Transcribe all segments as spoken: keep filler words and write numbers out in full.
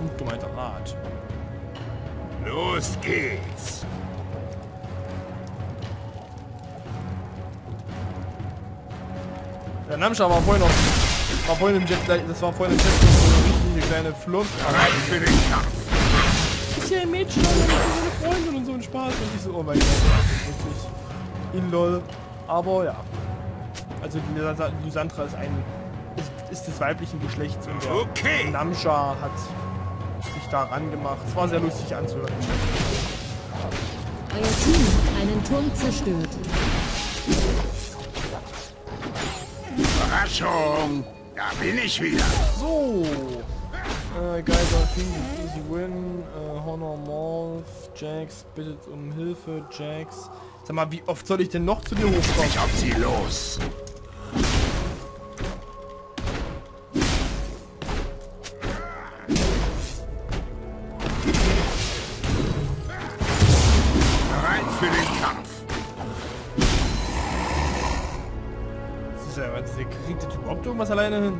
Und du meinst Rat. Los geht's. Der Namscha war vorhin noch, war vorhin im Jet, das war vorhin im Jet so eine richtige kleine Flucht. Bereit für den Kampf. Ist ja ein Mädchen, aber so eine Freundin und so ein Spaß. Und ich so, oh mein Gott, das ist wirklich in lol. Aber ja. Also die Lysandra ist ein, ist, ist des weiblichen Geschlechts und der Okay. Namscha hat sich da rangemacht. Es war sehr lustig anzuhören. Euer Team hat einen Turm zerstört. Überraschung. Da bin ich wieder. So. Äh, Geiser, Easy Win, äh, Honor Morph, Jax bittet um Hilfe, Jax. Sag mal, wie oft soll ich denn noch zu dir hochkommen? Ich auf sie los. Bereit für den Kampf. Das ist ja, der kriegt das überhaupt irgendwas alleine hin?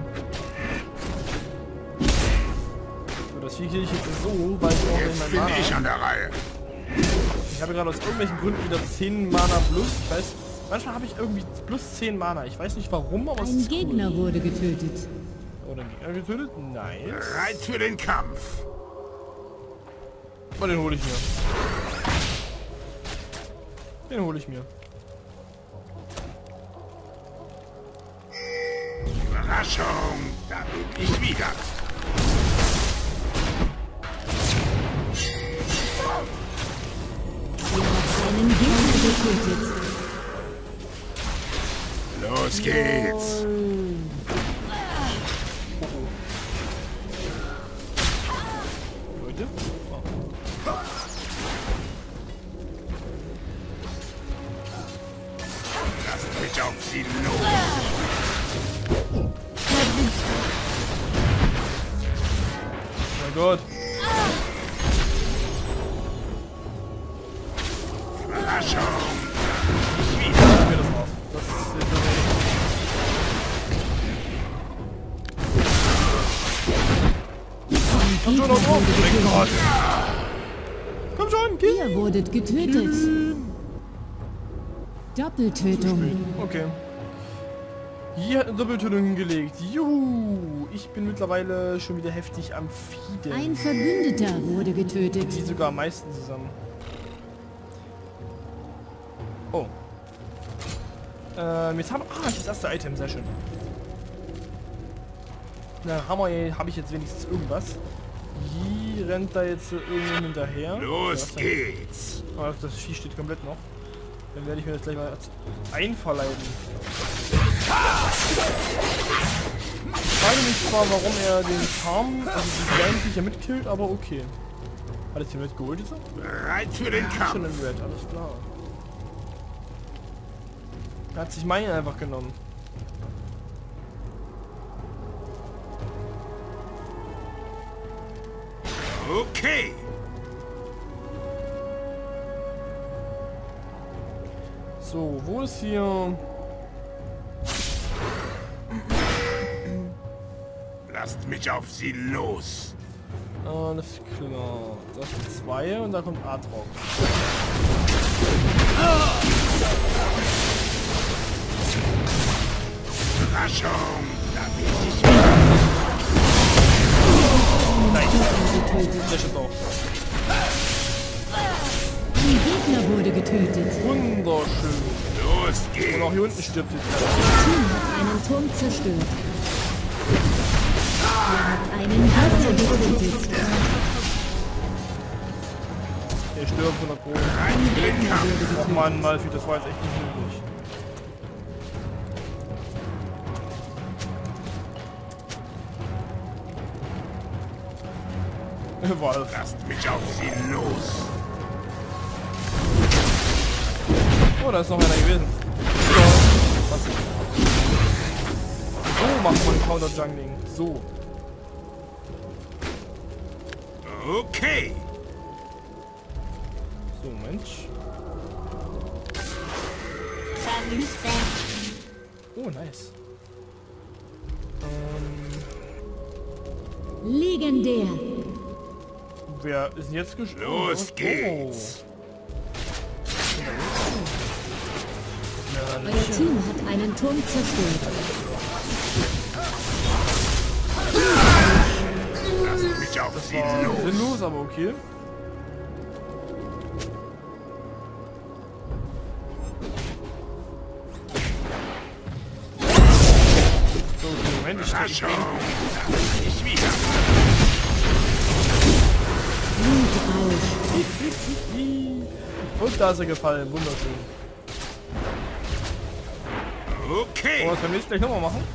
So, das Vieh kriege ich jetzt so, weil ich auch in Jetzt meinem bin Mana. ich an der Reihe. Ich habe gerade aus irgendwelchen Gründen wieder zehn Mana plus. Ich weiß, manchmal habe ich irgendwie plus zehn Mana. Ich weiß nicht warum, aber es Ein ist Gegner cool. wurde getötet. Oder ein Gegner getötet? Nice. Bereit für den Kampf. Oh, den hole ich mir. Den hole ich mir. Überraschung. Da bin ich wieder. Ihr habt einen Gegner getötet. Los geht's. Leute? Oh. Lasst mich auf sie los. Mein Gott. Überraschung. Ich mir das auf. Das ist jetzt Komm schon noch drauf. Mein Gott. Komm schon, Kind. Ihr wurdet getötet. Doppeltötung. Okay. Hier hat eine Doppeltötung hingelegt. Juhu. Ich bin mittlerweile schon wieder heftig am Fieden. Ein Verbündeter wurde getötet. Die sogar am meisten zusammen. Oh. Ähm, jetzt haben wir... Ah, das erste Item. Sehr schön. Na, haben wir, habe ich jetzt wenigstens irgendwas. Hier rennt da jetzt irgendjemand hinterher. Los Ja, geht's. oh, das Vieh steht komplett noch. Dann werde ich mir das gleich mal einverleiben. Ich frage mich zwar, warum er den Farm, also die kleinen Viecher mitkillt, aber okay. Hat es den Red geholt jetzt? Bereit für den Schon Kampf. in Red, alles klar. Er hat sich meinen einfach genommen. Okay. So, wo ist hier... Lasst mich auf sie los. Alles klar. Das sind zwei und da kommt Aatrox. Überraschung. Da bin ich Nein, der stimmt auch. Ein Gegner wurde getötet. Wunderschön. Los geht's. Und auch hier unten stirbt jetzt einer. Euer Team hat einen Turm zerstört. Ihr habt einen Gegner getötet. Der stirbt hundert Pro. Ein Gegner wurde Oh getötet. Mann, Malfi, das war jetzt echt nicht möglich. Wolf. Lasst mich auf sie los. Oh, da ist noch einer gewesen. Was? So macht man Counter-Jungling. So. Okay. So, Mensch. Oh, nice. Ähm, Legendär. Wer ist denn jetzt gestorben? Los geht's. Euer Team hat einen Turm zerstört. Lasst mich auf sie War los. sinnlos, aber okay. So, okay, Moment, ich stehe. Überraschung. Da bin ich wieder. Blutrausch. Und da ist er gefallen, wunderschön. Okay. Oh, was können wir jetzt gleich nochmal machen?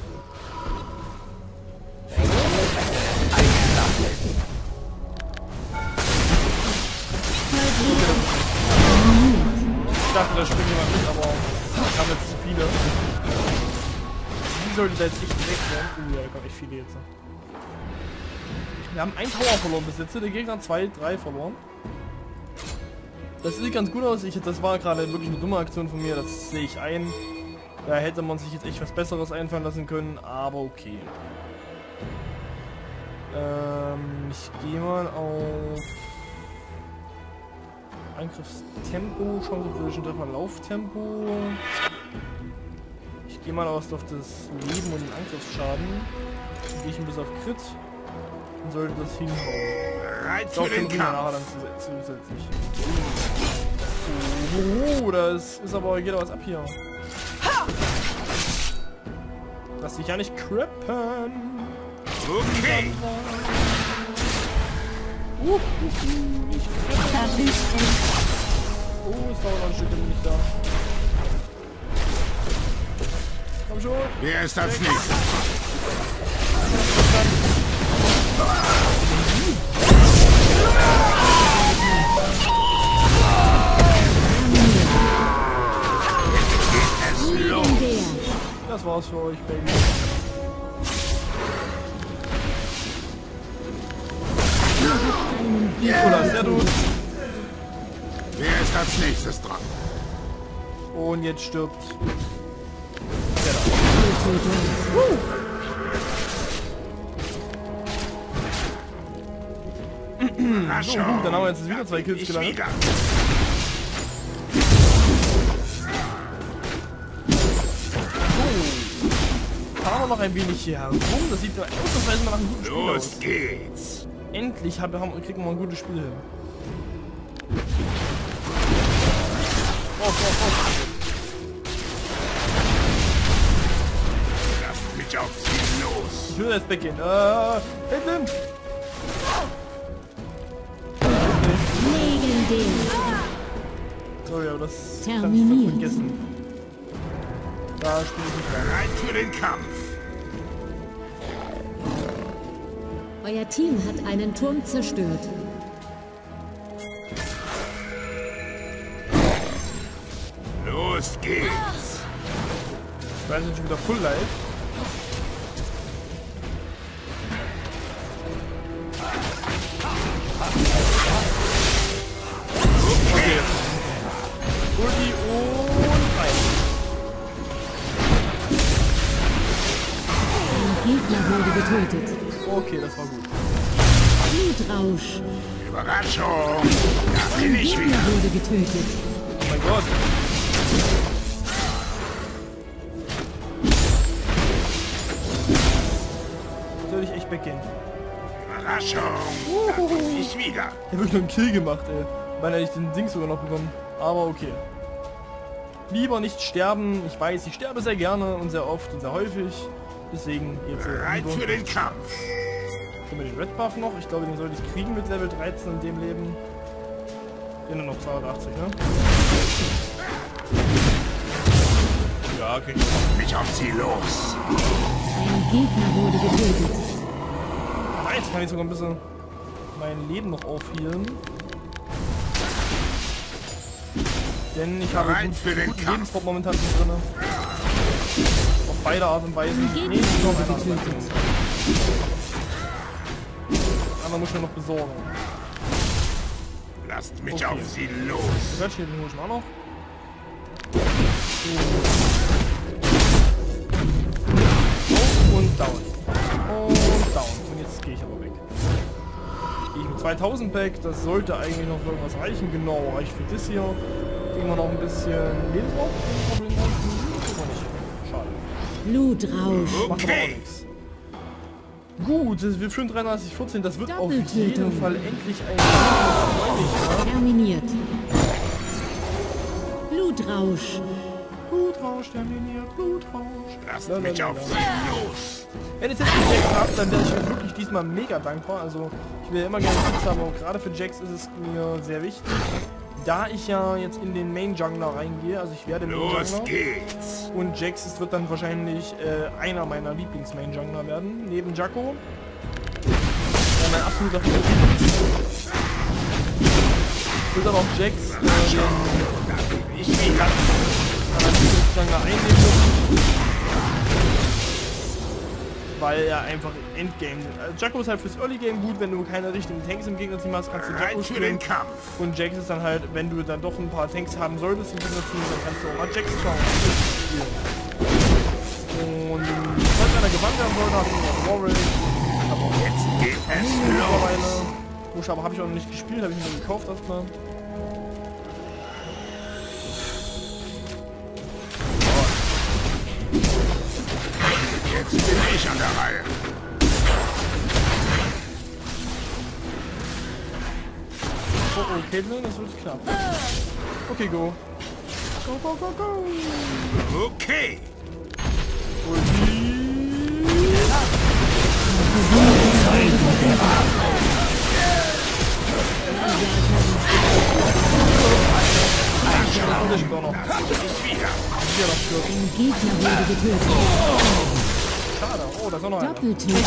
Ich dachte, da springt jemand mit, aber ich habe jetzt zu viele. Wie sollte da jetzt echt direkt werden? Uh, ja, da kommen echt viele jetzt. Wir haben einen Tower verloren bis jetzt, der Gegner zwei, drei verloren. Das sieht ganz gut aus. Ich, das war gerade wirklich eine dumme Aktion von mir, das sehe ich ein. Da hätte man sich jetzt echt was Besseres einfallen lassen können, aber okay. Ähm, ich gehe mal auf Angriffstempo, Chance für den Treffer, Lauftempo. Ich gehe mal aus auf das Leben und den Angriffsschaden. Dann gehe ich ein bisschen auf Crit. Dann sollte das hinhauen. Bereit Ich für glaube, den den nachher Kampf. dann zusätzlich. Oh, das ist aber, geht aber was ab hier. Lass dich ja nicht crippen. Okay. Uh, uh, uh, ich crippe. Oh, es dauert noch ein Stück, dann bin ich da. Komm schon. Wer ist als nächstes? Legendär. Das war's für euch, Baby. Einen Nicolas, sehr gut. Wer ist als nächstes dran? Und jetzt stirbt der da. Gegner. Überraschung. So, gut, dann haben wir jetzt wieder zwei Da bin Kills ich gelangt. wieder. Fahren wir noch ein wenig hier herum. Das sieht ja ausnahmsweise mal nach einem guten Spiel aus. Los geht's. Endlich haben, haben, kriegen wir ein gutes Spiel hin. Oh, oh, oh. Lasst mich auf sie los. Ich will jetzt weggehen. Äh, Edlin! Legendär. Sorry, aber das kann ich Terminiert. vergessen. Da spiele ich nicht rein. Bereit für den Kampf. Euer Team hat einen Turm zerstört. Los geht's. Ich weiß nicht, schon wieder Full Life. Okay. Ulti und rein. Ein Gegner wurde getötet. Okay, das war gut. Blutrausch. Überraschung. Da bin Ein ich Gegner wieder. wurde getötet. Oh mein Gott. Soll ich echt weggehen? Überraschung. Da bin ich wieder. Ich hab wirklich nur einen Kill gemacht, ey. Weil hätte ich den Ding sogar noch bekommen. Aber okay. Lieber nicht sterben. Ich weiß, ich sterbe sehr gerne und sehr oft und sehr häufig. Deswegen jetzt äh, Bereit lieber. für den Kampf. Können wir den Red Buff noch? Ich glaube, den sollte ich kriegen mit Level dreizehn in dem Leben. Den dann noch zweihundertachtzig, ne? Ja, krieg ich. Mich auf sie los. Ein Gegner wurde getötet. Ah, jetzt kann ich sogar ein bisschen mein Leben noch aufhealen. Denn ich habe Bereit gut, für den guten Kampf. Lebenssport momentan nicht drin. Auf beide Art und Weisen. Gegner Nee, nicht auf wurde eine Art und Weise. getötet. Aber muss ich noch besorgen. Lasst mich Okay. auf sie los. Quetsch, den hole ich mir auch noch. Oh, und down. Und down. Und jetzt gehe ich aber weg. gehe ich mit zweitausend Pack. Das sollte eigentlich noch für irgendwas reichen. Genau, reicht für das hier. Kriegen wir noch ein bisschen Leben drauf. Schade. Blutrausch. Macht aber auch nichts. Gut, das wird schön dreiunddreißig vierzehn. Das wird auf Doppeltötung. jeden Fall endlich ein... Terminiert. Blutrausch. Blutrausch, terminiert, Blutrausch. Lasst La, la, mich la, auf la. Sie los. Wenn ich jetzt einen Jax habe, dann wäre ich wirklich diesmal mega dankbar. Also ich will ja immer gerne Tipps haben, aber gerade für Jax ist es mir sehr wichtig. Da ich ja jetzt in den Main Jungler reingehe, also ich werde Main Los Jungler. geht's. Und Jax ist, wird dann wahrscheinlich äh, einer meiner Lieblings-Main Jungler werden, neben Jacko. Ja, mein absoluter Favorit. Wird dann auch Jax äh, den Da bin ich wieder. Jungler einnehmen müssen. Weil er einfach Endgame... Also Jacko ist halt fürs Early Game gut, wenn du keine richtigen Tanks im Gegnerteam hast, kannst du Jacko Rein für spielen. den Kampf. Und Jax ist dann halt, wenn du dann doch ein paar Tanks haben solltest im Gegnerteam, dann kannst du auch mal Jax schauen. Und falls einer gewandt werden sollte, habe ich noch Warwick. Aber auch Jetzt geht es los. mittlerweile. Busch, aber habe ich auch noch nicht gespielt, habe ich mir gekauft erstmal. Jetzt bin ich an der Reihe. Oh, oh, Caitlyn, das wird knapp. Okay, go. Go, go, go, go. Okay. Das ist doch noch. Da bin ich wieder. Hier noch für. Ein Gegner wurde getötet. Schade. Oh, da ist auch noch einer. Doppeltötung.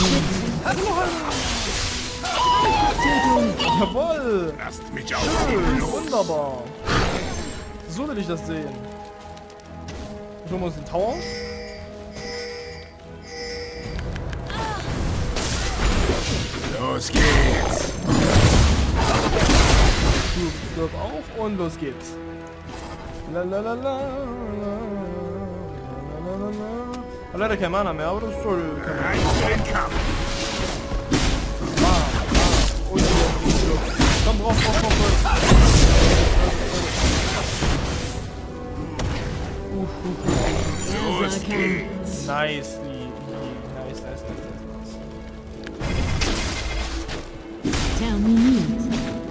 Jawoll. Lasst mich auf Schön. Sie los. Wunderbar. So will ich das sehen. Jetzt holen wir uns den Tower. Los geht's. Stirb auf und los geht's. La la la la la la la la. Hat leider kein Mana mehr, aber das soll kein Mana. Rein für den Kampf. Bam, bam. Und stirb. Komm drauf, drauf, drauf, drauf. Uh, uh, uh. Los geht's. Nice, nice, nice, nice, nice. Terminiert.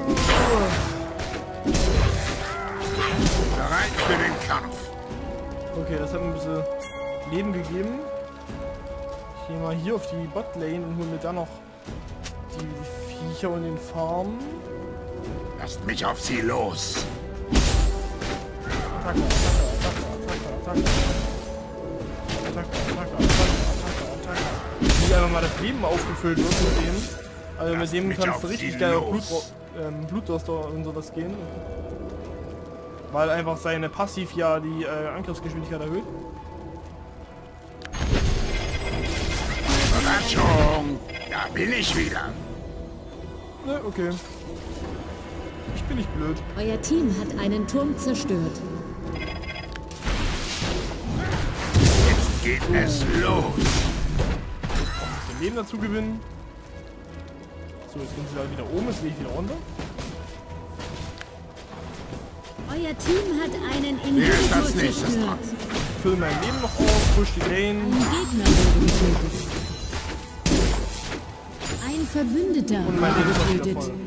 Bereit für den Kampf. Okay, das hat mir ein bisschen Leben gegeben. Ich gehe mal hier auf die Botlane und hole mir dann noch die Viecher und den Farm. Lasst mich auf Sie los. Attacke, Attacke, Attacke, Attacke, Attacke. Attacke, Attacke, Attacke, Attacke. Wie einfach mal das Leben aufgefüllt wird mit dem. Also mit Lasst dem mich kannst auf du richtig Sie geil auf los. Blut, ähm, Blutdurster und sowas gehen. Weil einfach seine Passiv ja die äh, Angriffsgeschwindigkeit erhöht. Überraschung. Da bin ich wieder. Ne, okay. Ich bin nicht blöd. Euer Team hat einen Turm zerstört. Jetzt geht es los. Den Leben dazu gewinnen. So, jetzt sind sie da wieder oben, jetzt gehe ich wieder runter. Euer Team hat einen Wer ist Inhibitor als nächstes zerstört. dran? Fülle mein Leben noch auf, push die Lane. Ein Gegner wurde getötet. Ein Verbündeter Und mein Leben wurde ist auch wieder getötet. voll.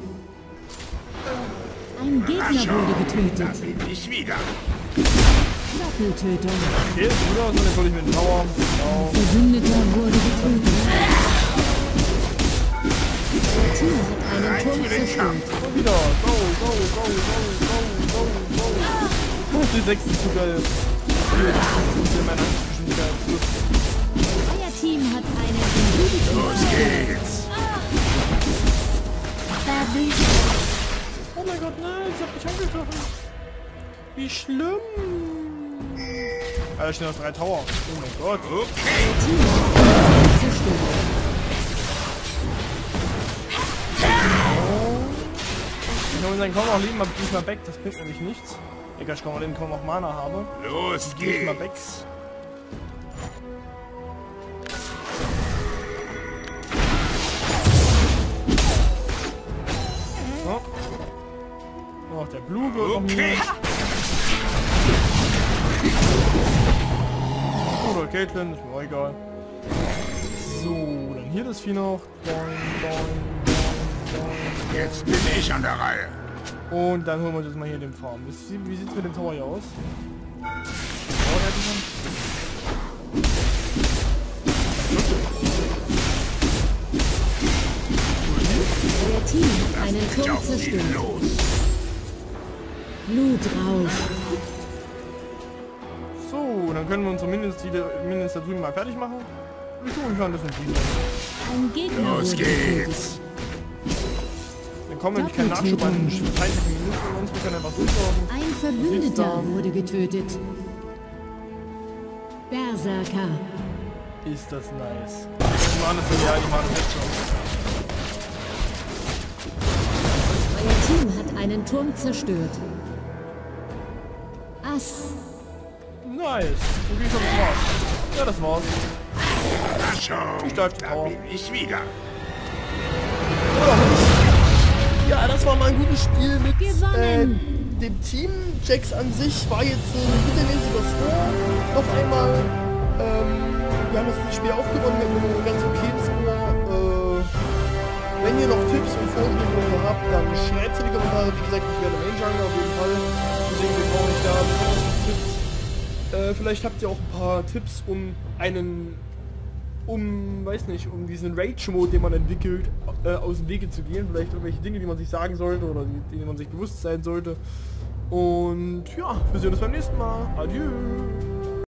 Ein Gegner wurde Da getötet. bin ich wieder. Doppeltötung. Okay, ist gut aus, und jetzt hol ich mir den Tower. Genau. Verbündeter wurde getötet. Euer Team hat einen Bereit Turm für den Kampf. zerstört. Und wieder. Go, go, go, go, go, go, go. Oh, die sechs ist zu geil. Hier, hier meine Angriffsgeschwindigkeit. Euer Team hat einen Inhibitor Los zerstört. geht's. Oh mein Gott, nein, ich hab mich angegriffen. Wie schlimm. Alter, stehen noch drei Tower. Oh mein Gott. Okay. Team hat einen Turm zerstört. Ich habe seinen kaum noch Leben, aber nicht mal back. Das bringt nämlich nichts. Egal, ich kaum noch Leben, kaum noch Mana habe. Los Nicht mal back. geht's. der Blue wird Okay. noch Oder Caitlyn, ist mir auch egal. So, dann hier das Vieh noch. Boing, boing, boing, Jetzt bin ich an der Reihe. boing. Und dann holen wir uns jetzt mal hier den Farm. Wie, sieht- wie sieht es mit dem Tower hier aus? Oh, der hat schon. Euer Team hat einen Geht Turm auf ihn zerstört. los. Blutrausch. So, dann können wir unsere Minions, die da, Minions da drüben mal fertig machen. Ich tue mich an, das sind die. Ein Gegner Los wurde geht's. getötet. Dann kommen wir nämlich keinen Nachschub an den dreißig Minuten von uns, wir können einfach durchlaufen. Ein Verbündeter da? wurde getötet. Berserker. Ist das nice. Die machen das so, ja, die machen das jetzt schon. Euer Team hat einen Turm zerstört. Ass. Nice. Okay, ich glaub, das war's. Ja, das war's. Überraschung. Ich darf die Da Tower. bin ich wieder. Oder nicht? Ja, das war mal ein gutes Spiel mit äh, Gewonnen. dem Team. Jax an sich war jetzt ein mittelmäßiger Score. Noch einmal, ähm, wir haben das Spiel auch gewonnen mit einem ganz okayen Score. Äh, wenn ihr noch Tipps und Vorschläge oder so habt, dann schreibt sie in die Kommentare. Wie gesagt, ich werde Main Jungle auf jeden Fall. Deswegen brauche ich da besonders Tipps. Äh, vielleicht habt ihr auch ein paar Tipps, um einen, um, weiß nicht, um diesen Rage-Mode, den man entwickelt, äh, aus dem Wege zu gehen. Vielleicht irgendwelche Dinge, die man sich sagen sollte oder die, denen man sich bewusst sein sollte. Und ja, wir sehen uns beim nächsten Mal. Adieu.